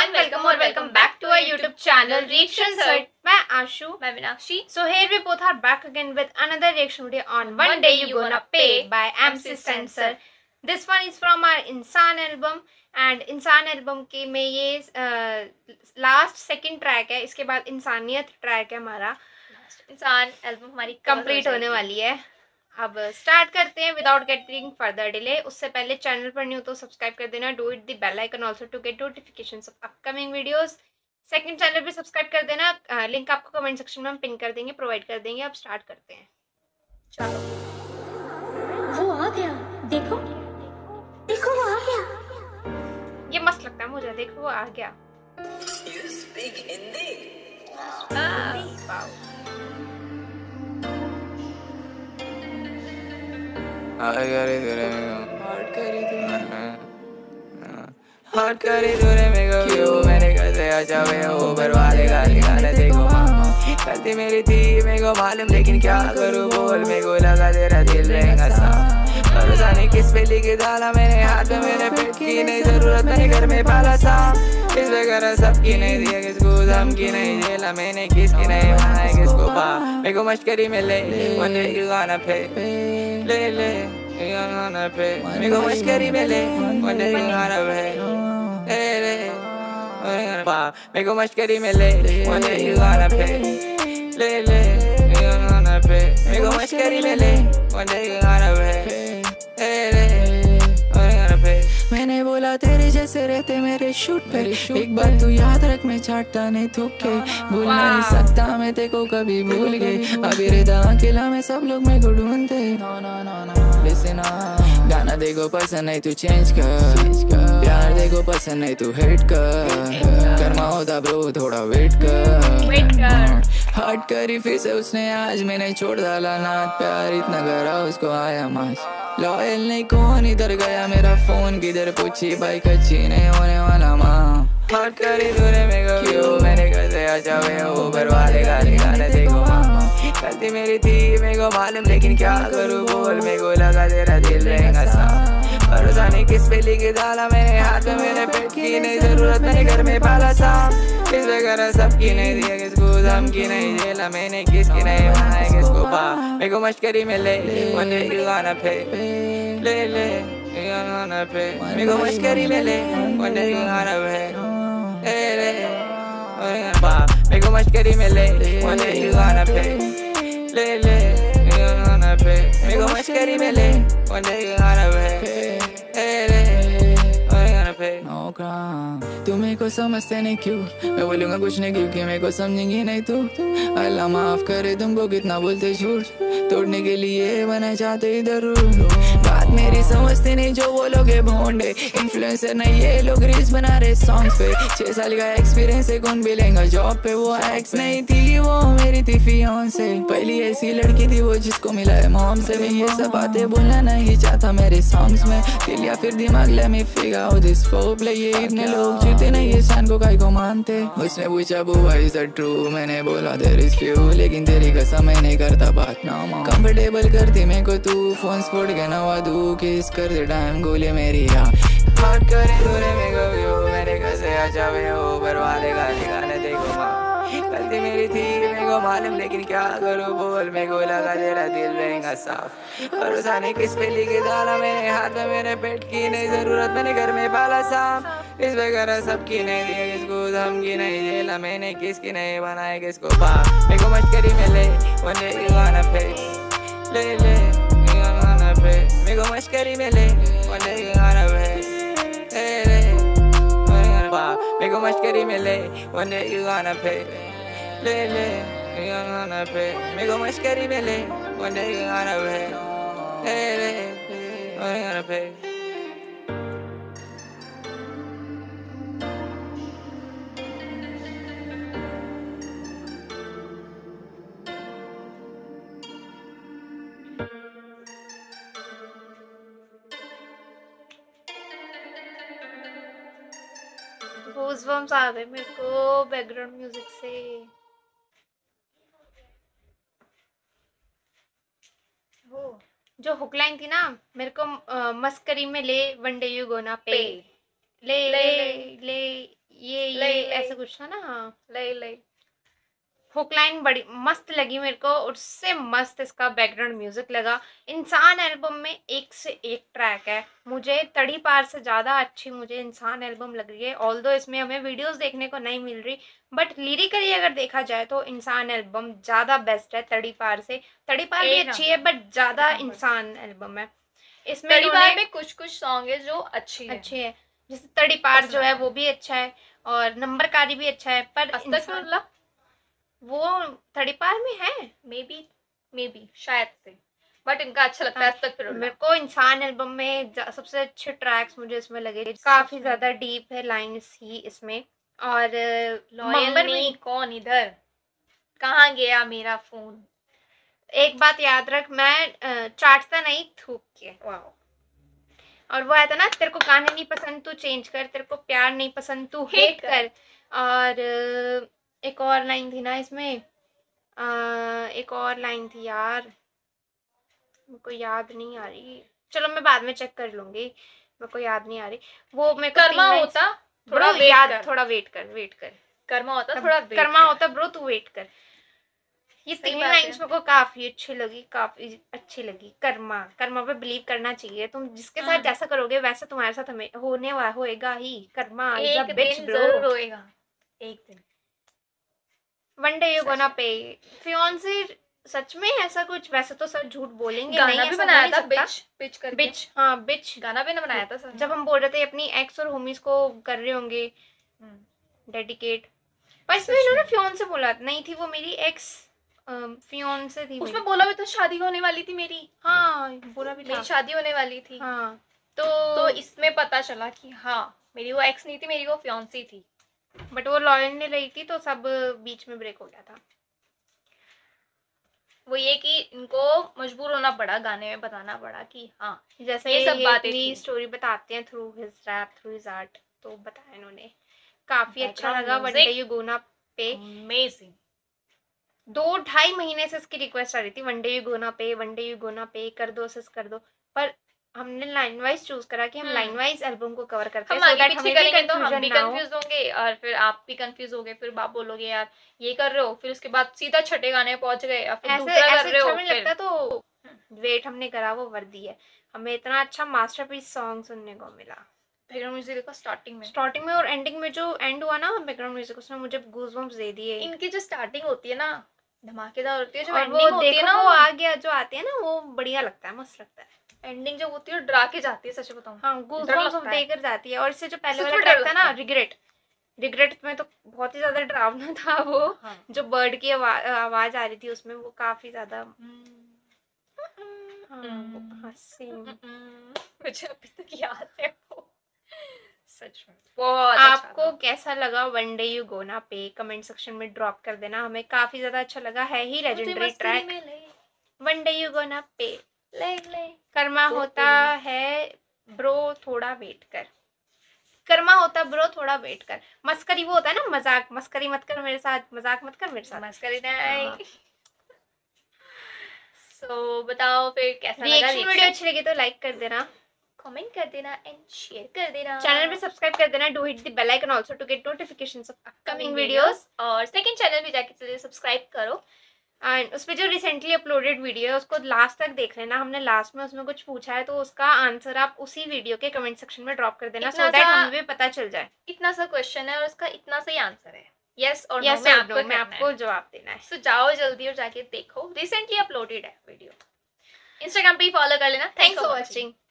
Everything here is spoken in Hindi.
everyone, welcome back to our YouTube channel Reaction Search. मैं आशु, मैं Meenakshi. So here we both are back again with another reaction video on One Day You Gonna Pay by MC Sensor. This one is from our इंसान album and इंसान album के में ये लास्ट सेकंड ट्रैक है. इसके बाद इंसानियत ट्रैक है हमारा. इंसान एल्बम हमारी कंप्लीट होने वाली है. अब स्टार्ट करते हैं विदाउट गेटिंग फर्दर डिले. उससे पहले चैनल पर न्यू तो सब्सक्राइब कर देना. Do it the bell icon also to get notifications of upcoming videos. Second channel भी सब्सक्राइब कर देना. लिंक आपको कमेंट सेक्शन में हम पिन कर देंगे, प्रोवाइड कर देंगे. अब स्टार्ट करते हैं. चलो वो आ गया. देखो देखो वो आ गया. ये मस्त लगता है मुझे. देखो वो आ गया. You speak Hindi? Wow. Hot करी तूने मेरे को क्यों. मैंने कैसे अच्छा वे ऊपर वाले गाली गाने देखो मामा. गलती मेरी थी मेरे को मालूम, लेकिन क्या करूँ बोल. मेरे को लगा तेरा दिल रहेगा साफ. भरोसा नहीं किस पे लिखे डाला मैंने हाथ में. मेरे पेट की नहीं जरूरत मैंने घर में पाला सा. इस वगैरह सबकी नहीं दिया किसको धमकी नहीं झेला मैंने. किसकी नहीं बनाया किसको पा. मेरे को मश्करी में ले one day you gonna pay. ले ले you gonna pay. मेरे को मश्करी में ले one day you gonna pay. ले ले मेरे को मश्करी में ले one day you gonna pay. ले ले you gonna pay. मेरे को मश्करी में ले one day you gonna pay. ले ले मैंने बोला तेरे जैसे रहते मेरे शूट पे. एक बात तू याद रख मैं चाटता नहीं थूके. भूल नहीं सकता मैं तेरे को कभी भूल गए. अभी रहता अकेला मैं सब लोग मेरे को ढूंढते. लिसन गाना देखो पसंद नहीं तू चेंज कर. प्यार देखो पसंद नहीं तू हेट कर. कर्मा होता ब्रो थोड़ा वेट कर. हट करी फिर से उसने आज मैंने छोड़ डाला नाथ. प्यार इतना करा उसको आया माज. लॉयल नहीं कौन इधर गया मेरा फोन किधर पूछी बाइक अच्छी नहीं होने वाला माँ. हट करी तूने मेरे को क्यों. मैंने कैसे अच्छा वे ऊपर वाले गाली गाने देखो मामा. गलती मेरी थी मेरे को मालूम, लेकिन क्या करूँ बोल. मेरे को लगा तेरा दिल रहेगा साफ. भरोसा नहीं किस पे लिखे डाला मैंने हाथ में. मेरे पेट की नहीं जरूरत मैंने घर में पाला सा. इस वगैरह सबकी नहीं दिया किसको धमकी नहीं झेला मैंने. किसकी नहीं बनाया किसको पा. मेरे को मश्करी में ले one day you gonna pay. ले ले you gonna pay. मेरे को मश्करी में ले one day you gonna pay. ले ले मेरे को मश्करी में ले one day you gonna pay. ले ले you gonna pay. मेरे को मश्करी में ले one day you gonna pay. ले ले तू मेरे को समझते नहीं क्यों. मैं बोलूँगा कुछ नहीं क्योंकि मेरे को समझेंगी नहीं तू. अल्लाह माफ करे तुमको कितना बोलते झूठ. तोड़ने के लिए बना चाहते इधर. बात मेरी समझते नहीं जो वो लोग भोंडे. इन्फ्लुएंसर नहीं ये लोग रील्स बना रहे सॉन्ग्स पे. 6 साल का एक्सपीरियंस है कौन भी लेगा जॉब पे. वो एक्स नहीं थी वो मेरी थी फियांसे. पहली ऐसी लड़की थी वो जिसको मिला है मॉम से. मैं ये सब बातें बोलना नहीं चाहता मेरे सॉन्ग्स में. दिल या फिर दिमाग ले मैं figure out this flow play. ये इतने लोग जीते नहीं ये शान को काहे को मानते. उसने पूछा बुआ इज दैट ट्रू. मैंने बोला देयर इज फ्यू. लेकिन तेरी कसम मैं नहीं करता बात ना. कंफर्टेबल करती मेरे को तू. फोन फोड़ के नवा दू किस कर दे टाइम गोले मेरी यार. हट करे तूने मेरे को क्यों. मेरे कैसे अच्छा वे ऊपर वाले गाली गाने देखो माँ. गलती मेरी थी मेरे को मालूम, लेकिन क्या करूँ बोल. मेरे को लगा तेरा दिल रहेगा साफ. भरोसा नहीं किस पे लिखे डाला मैंने हाथ में. मेरे पेट की नहीं जरूरत मैंने घर में पाला सा. इस वगैरह सबकी नहीं दिया किसको धमकी नहीं झेला मैंने. किसकी नहीं बनाया किसको पा. मेरे को मश्करी में ले one day you gonna pay. ले ले you gonna pay. मेरे को मश्करी में ले one day you gonna pay. ले ले मेरे को मश्करी में ले one day you gonna pay. ले ले you gonna pay. मेरे को मश्करी में ले one day you gonna pay. ले ले you gonna pay. गूज़बम्स आ गए मेरे को बैकग्राउंड म्यूजिक से. वो जो हुक लाइन थी ना मेरे को मस्करी में ले one day you gonna pay. ले ले ले ये ऐसे कुछ था ना। हाँ, लई हुक लाइन बड़ी मस्त लगी मेरे को, उससे मस्त इसका बैकग्राउंड म्यूजिक लगा। इंसान एल्बम में एक से एक ट्रैक है, मुझे तड़ी पार से ज़्यादा अच्छी मुझे इंसान एल्बम लग रही है। ऑल्दो इसमें हमें वीडियोस देखने को नहीं मिल रही, बट लिरिकली अगर देखा जाए तो इंसान एल्बम ज़्यादा बेस्ट है तड़ी पार से। तड़ी पार भी एक अच्छी है, बट ज़्यादा इंसान एल्बम है। इसमें तड़ी पार में कुछ कुछ सॉन्ग है जो अच्छी है। जैसे तड़ी पार जो है वो भी अच्छा है, और नंबरकारी भी अच्छा है, पर अस्तगफिरुल्लाह वो तड़ी पार में है। मे बी शायद से, बट इनका अच्छा लगता है अस्तगफिरुल्लाह। मेरे को इंसान एल्बम में सबसे अच्छे ट्रैक्स मुझे इसमें लगे, काफी ज्यादा डीप है लाइन्स ही इसमें। और लॉयल मी कौन इधर, कहाँ गया मेरा फोन। एक बात याद रख, मैं चाटता नहीं, थूक के। वाओ। और वो आया था ना, तेरे को गाने नहीं पसंद तू चेंज कर, तेरे को प्यार नहीं पसंद तू हेट कर। और एक और लाइन थी ना इसमें, एक और लाइन थी यार, मेरे को याद नहीं आ रही, चलो मैं बाद में चेक कर लूंगी, मेरे को याद नहीं आ रही। वो मेरे को कर्मा होता थोड़ा वेट कर। कर्मा होता थोड़ा कर्मा होता ब्रो, तू वेट कर। ये तीन लाइन्स मेरे को काफी अच्छी लगी। कर्मा पे बिलीव करना चाहिए, तुम जिसके साथ जैसा करोगे वैसा तुम्हारे साथ हमें होएगा ही। कर्मा एक दिन जरूर होएगा, एक दिन। One day you gonna pay. Fiance सच में ऐसा कुछ, वैसे तो सब झूठ बोलेंगे, गाना नहीं भी ऐसा बनाया हो था नहीं सकता। बिच करके। बिच, हाँ बिच गाना भी ना बनाया था सर। जब हम बोल रहे थे अपनी एक्स और होमीज को कर रहे होंगे डेडिकेट, पर इसमें इन्होंने फियांसे बोला नहीं थी, वो मेरी एक्स फियांसे थी। उसमें बोला भी तो शादी होने वाली थी मेरी। हाँ बोला भी था, मेरी शादी होने वाली थी। हाँ तो इसमें पता चला कि हाँ मेरी वो एक्स नहीं थी, मेरी वो फियांसी थी। बट वो लॉयल नहीं रही थी, तो सब बीच में ब्रेक हो गया था। वो ये कि इनको मजबूर होना पड़ा, गाने में बताना पड़ा कि हाँ जैसे ये सब बातें अपनी थी। स्टोरी बताते हैं through his rap, through his art, तो बताया इन्होंने, काफी अच्छा Background लगा। One day music you gonna pay, amazing. 2-2.5 महीने से इसकी रिक्वेस्ट आ रही थी, वन डे यू गोना पे कर दो सिस कर दो, पर हमने लाइन वाइज चूज करा कि हम लाइन वाइज एल्बम को कवर करते हैं, हम so आगे that पीछे हमें करेंगे तो हम confusion भी ना हो। कंफ्यूज होंगे और फिर आप भी कंफ्यूज होगे, फिर आप बोलोगे यार ये कर रहे हो, फिर उसके बाद सीधा छठे गाने पहुंच गए या फिर ऐसे दूसरा कर ऐसे रहे हो। अच्छा नहीं लगता, तो वेट हमने करा, वो वर्दी है। हमें इतना अच्छा मास्टरपीस सॉन्ग सुनने को मिला। बैकग्राउंड म्यूजिक देखो स्टार्टिंग में और एंडिंग में जो एंड हुआ ना बैकग्राउंड म्यूजिक, उसने मुझे गूज़बम्प्स दे दिए। इनकी जो स्टार्टिंग होती है ना धमाकेदार होती है, जो और एंडिंग वो होती है देखो ना वो आ गया जो आती है ना, वो बढ़िया लगता है, मस्त लगता है। एंडिंग जो होती है डरा के जाती है, सच बताऊं। हाँ गूज़बम्प्स देकर जाती है। और इससे जो पहले सच वाला में ट्रैक डर था ना, लगता है। रिग्रेट में तो बहुत ही ज्यादा डरावना था वो। हाँ। जो बर्ड की आवाज आ रही थी उसमें, वो काफी ज्यादा हंसी। मुझे अभी तक याद है वो, सच में बहुत आपको अच्छा कैसा लगा one day you gonna pay, comment section में ड्रॉप कर देना। हमें काफी ज्यादा अच्छा लगा, है ही legendary track. One day you gonna pay ले कर्मा होता है ब्रो थोड़ा वेट कर, कर्मा होता ब्रो थोड़ा वेट कर। मस्करी वो होता है ना, मजाक, मस्करी मत कर मेरे साथ, मजाक मत कर मेरे साथ, मस्करी नहीं। सो बताओ फिर कैसा लगा रिएक्शन वीडियो अच्छी लगी तो लाइक कर देना, कमेंट कर देना एंड शेयर कर देना, चैनल पे सब्सक्राइब कर देना, do hit the bell icon also to get notifications of upcoming videos. और सेकंड चैनल भी जाके सब्सक्राइब करो, एंड उस पे जो रिसेंटली अपलोडेड वीडियो है उसको लास्ट तक देख लेना। हमने लास्ट में उसमें कुछ पूछा है, तो उसका आंसर आप उसी वीडियो के कमेंट सेक्शन में ड्रॉप कर देना, सो दैट हमें भी पता चल जाए। इतना सा क्वेश्चन है और उसका इतना सा ही आंसर है, यस और यस नो में आपको जवाब देना है। सो जाओ जल्दी और जाके देखो, रिसेंटली अपलोडेड है वीडियो। इंस्टाग्राम पे ही फॉलो कर लेना। Thanks for watching.